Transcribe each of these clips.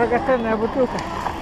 драгоценная бутылка.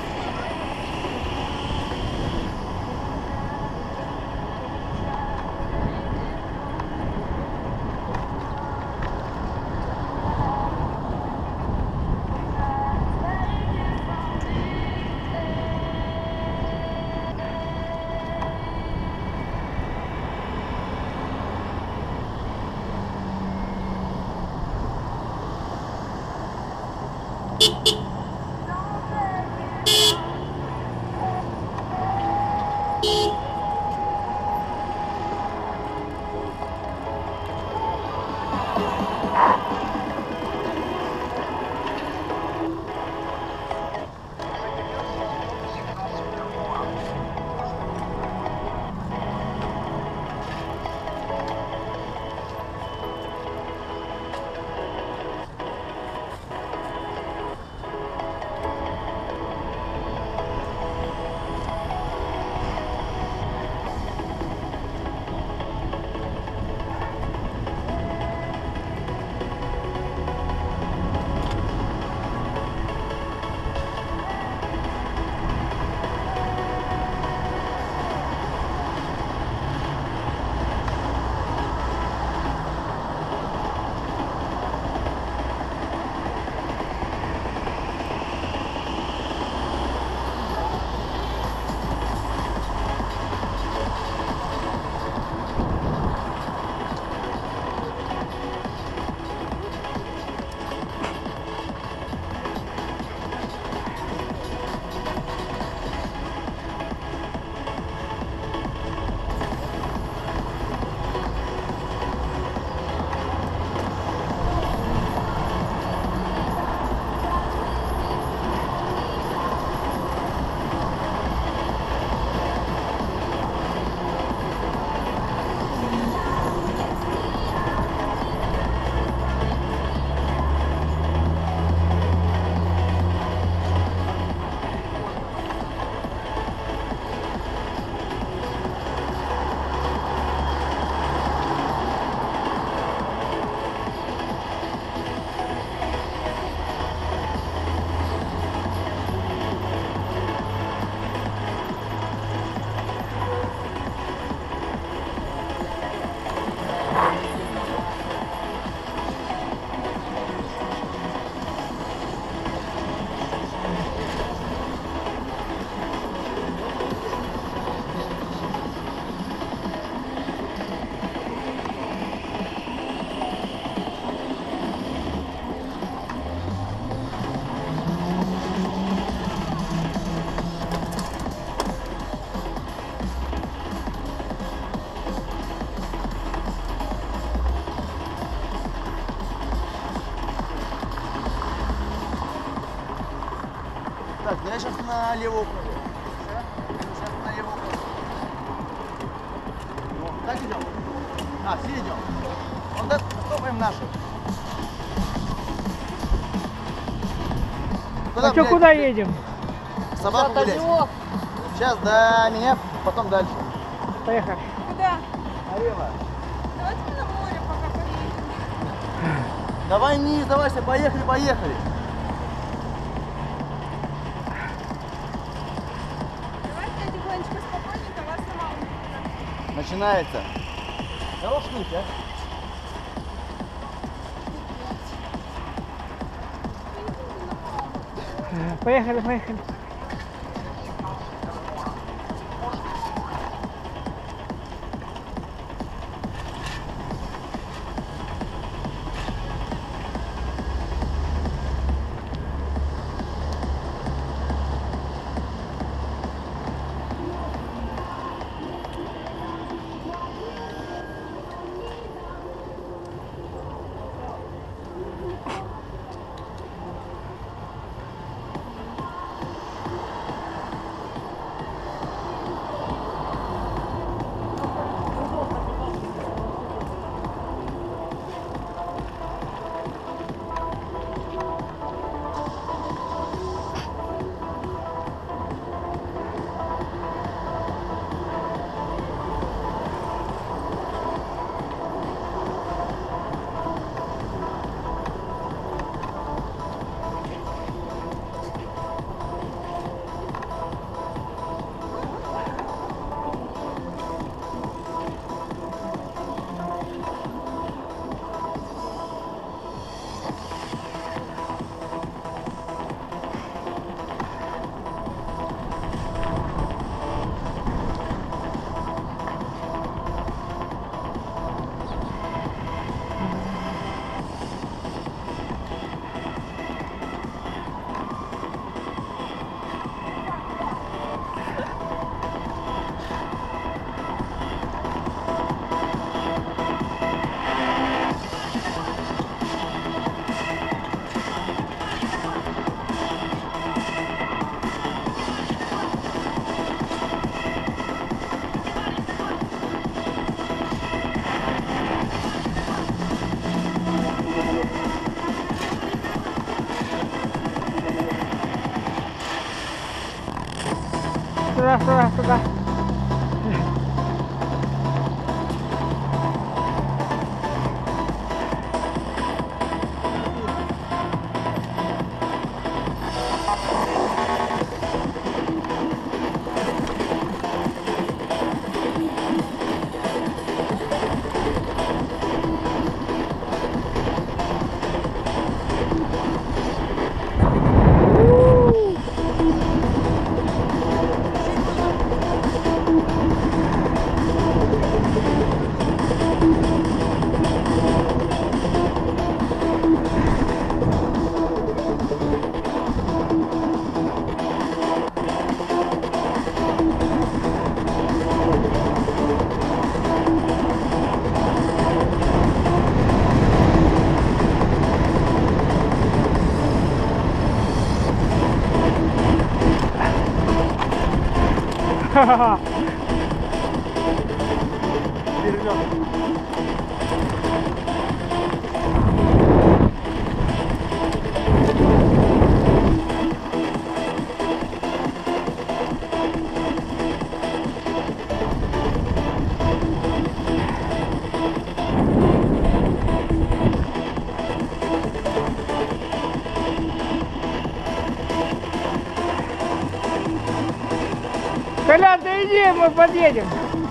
Так, я сейчас налево уходу. Сейчас налево уходу. Так идем? А, все идем. Вот так стопаем наши. А что, куда едем? Собаку гулять. Сейчас до меня, потом дальше. Поехали. Куда? Налево. Давайте мы на море пока поедем. Давай не сдавайся, поехали, поехали. Давайте тихонечко спокойненько, вас сама увидит. Начинается. Хорош ныть, а? Поехали, поехали. сюда. Ха-ха-ха. Колян, да иди, мы подъедем.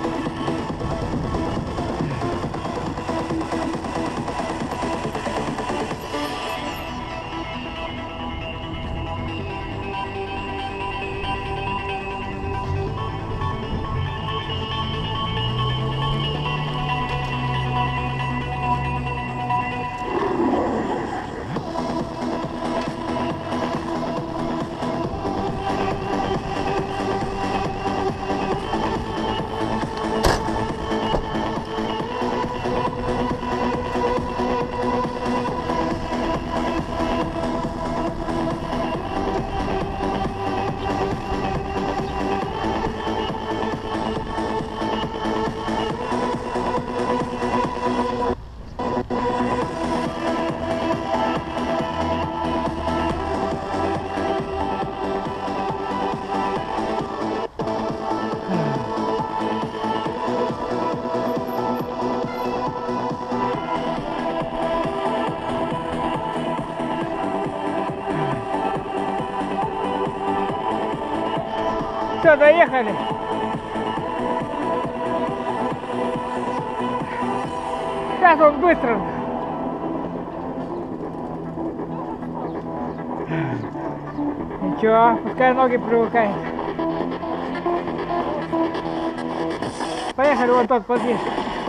Все, доехали. Сейчас он быстро. Ничего, пускай ноги привыкают. Поехали, вот тот подъезд.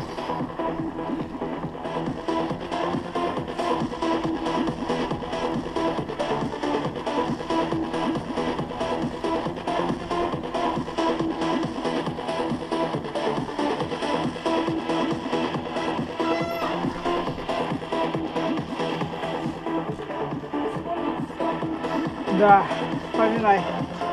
Да, вспоминай.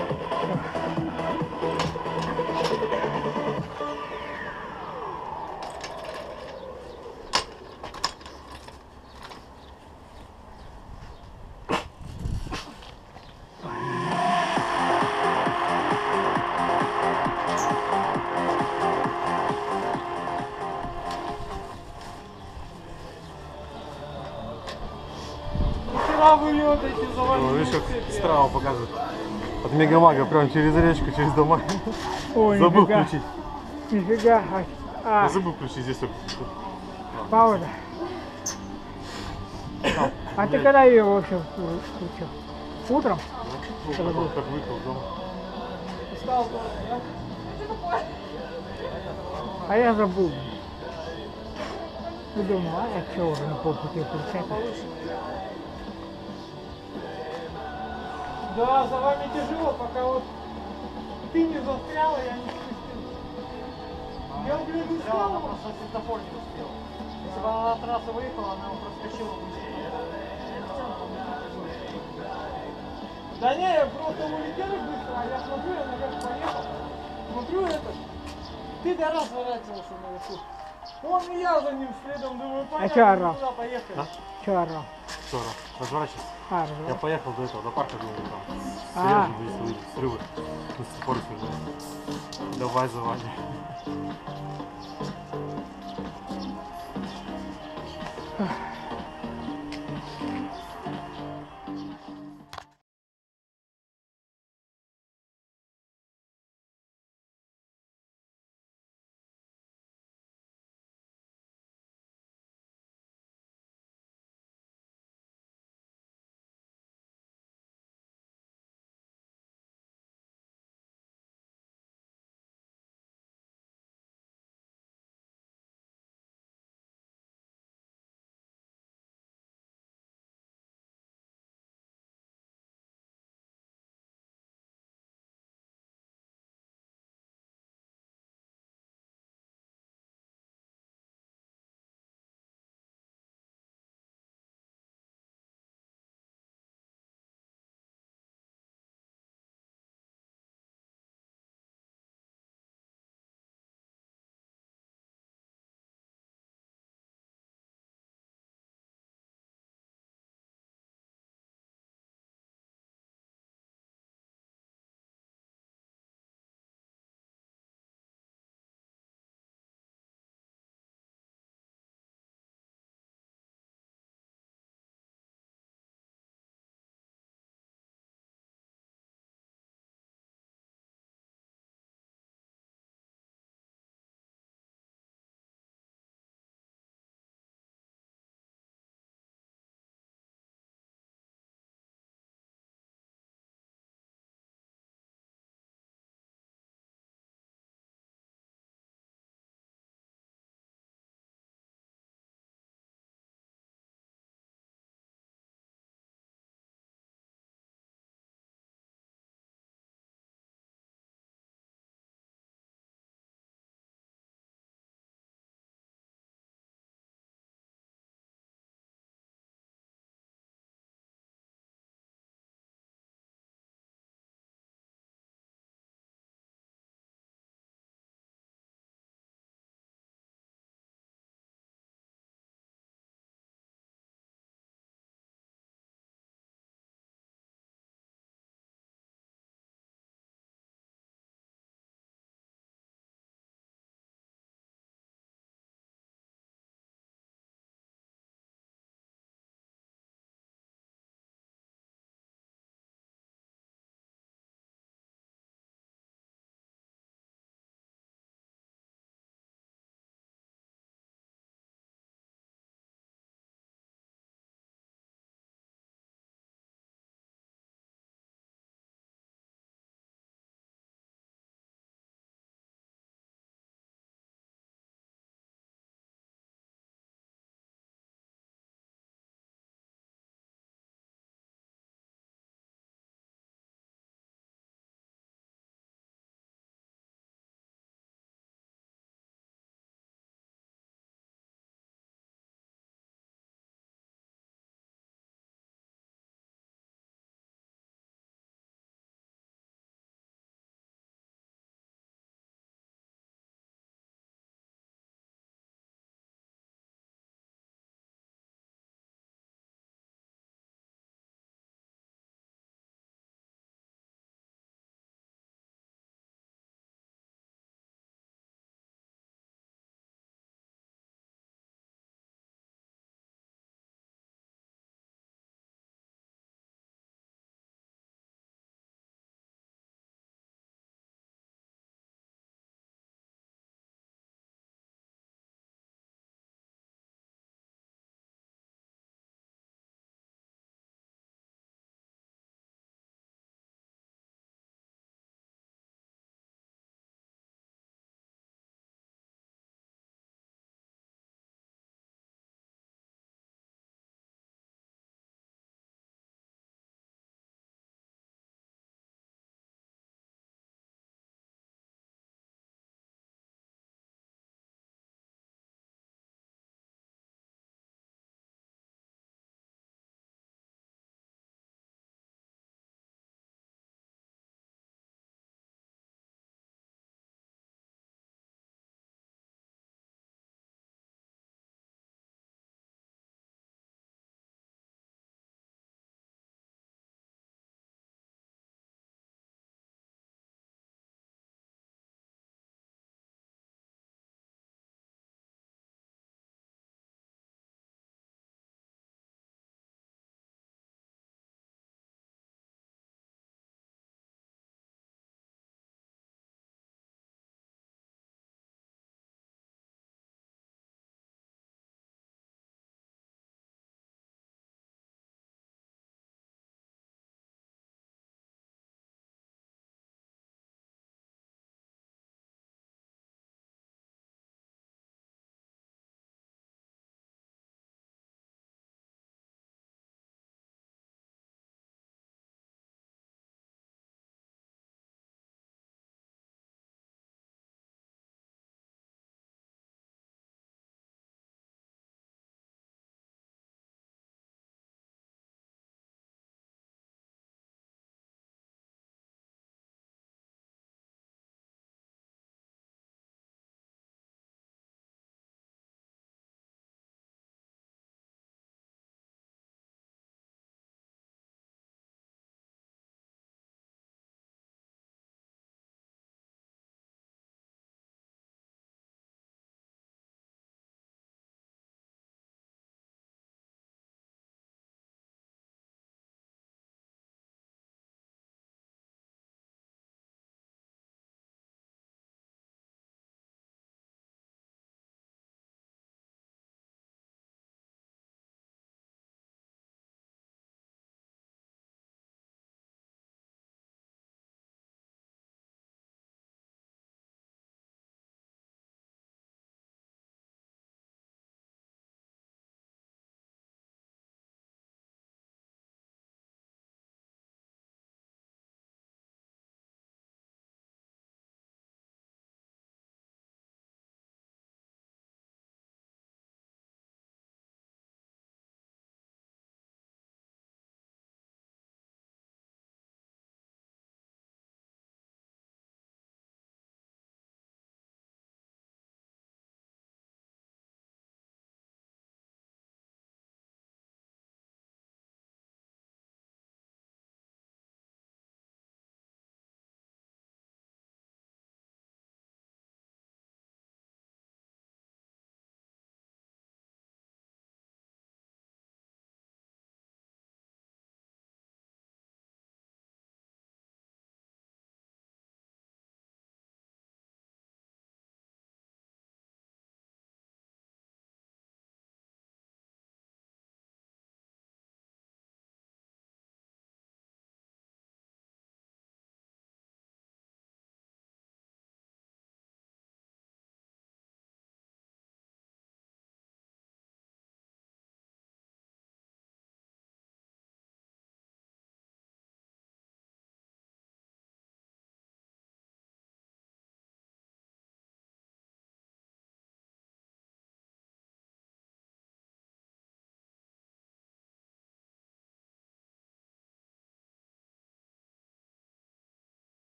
Видишь, как справа показывает. От Мегамага прям через речку, через дома. Ой, Забыл нифига. включить. Нифига. Я забыл включить здесь. Пауза. А ты когда ее вообще включил? Утром? Как выехал дома. А я забыл. И думал, а я что уже на полпути включать? Да, за вами тяжело, пока вот ты не застряла, я не спустил. Я, блин, не Она стал. просто светофор не успела. Если бы она на трассу выехала, она бы проскочила быстрее. Да не, я просто улетели быстро, а я смотрю, я наверх поехал. Смотрю это. Ты до раз ворачивался наверху. Он и я за ним следом, думаю, понятно, чё орал? куда поехали. Че орал? Что, разворачивайся. Я поехал до этого, до парка, думаю, там А. серьезные срывы. До сих пор срывы. Давай, заводи.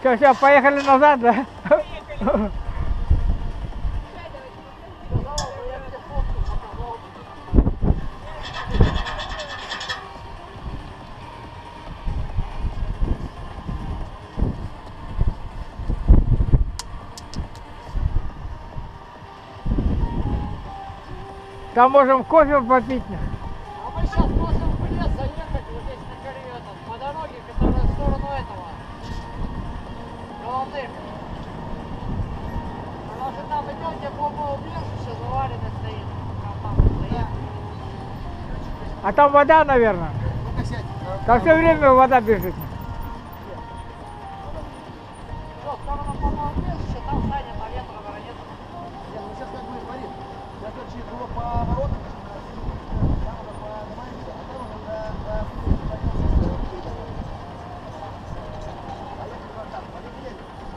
Все, поехали назад, да? Там можем кофе попить. А мы сейчас можем в лес заехать вот здесь на коре по дороге, которая в сторону этого. Головных. Потому что там идете бомбоубежище, заварено стоит. Там стоит. А там вода, наверное. Ну-ка сядь. Там все время вода бежит. Что, в сторону бомбоубежища, там Саня по ветру воронет. Нет, ну сейчас как бы смотри. Я, короче, его по воротам, там уже поднимаемся, а там уже поехали вот так, полетели.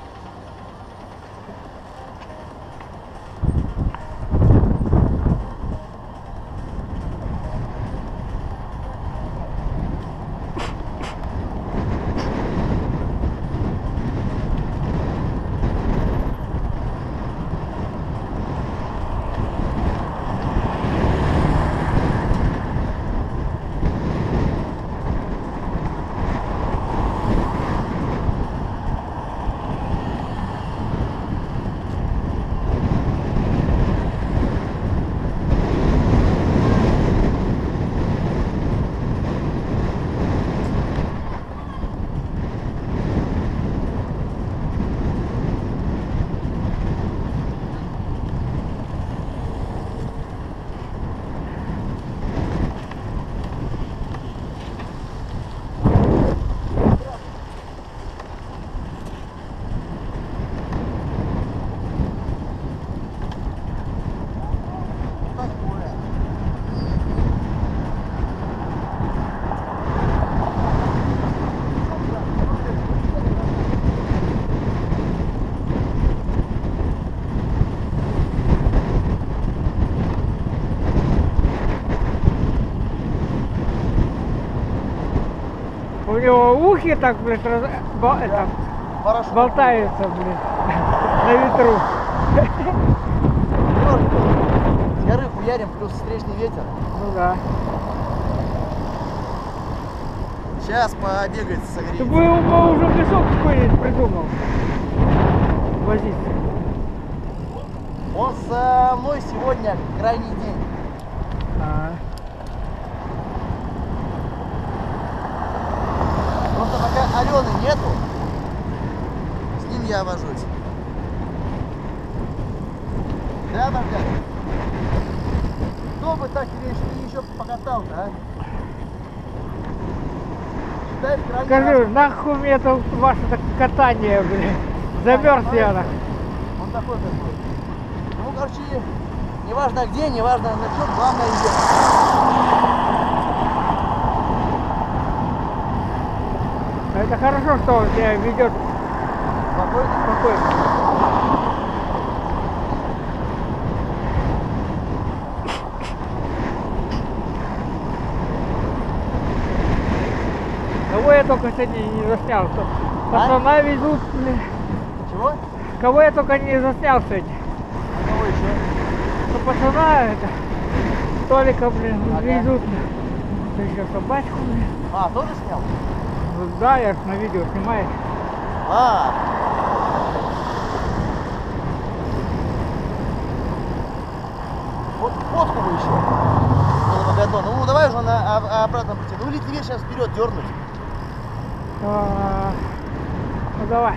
У него ухи так, блядь, это, Парашют. болтаются, блядь, на ветру. С горы хуярим, плюс встречный ветер. Ну да. Сейчас побегается, Ты согреется. бы его уже в лесок какой-нибудь придумал. Возиться. Он со мной сегодня крайний день. А, Просто пока Алены нету, с ним я вожусь. Да, Маргарита? Кто бы так тебе еще покатал-то, а? Считай, в крайний скажи, раз. нахуй мне это ваше катание, блядь. Замерз я на. Он такой. Ну, короче, неважно где, неважно на чем, главное идет. Это хорошо, что он тебя ведет Спокойно. спокойно. Кого я только сегодня не заснял, что пацана везут, блин. Чего? Кого я только не заснял сегодня. А кого еще? Что пацана это, Толика, блин, Ага. везут. Ты еще собачку, блин. А, тоже снял? Ну да, я ж на видео снимаю. А. Вот фотку бы еще. Было бы готово. Ну давай уже на обратном пути. Ну или тебе сейчас вперед дернуть. Ну давай.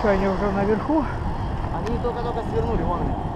Что, они уже наверху? Они только-только свернули, вон они.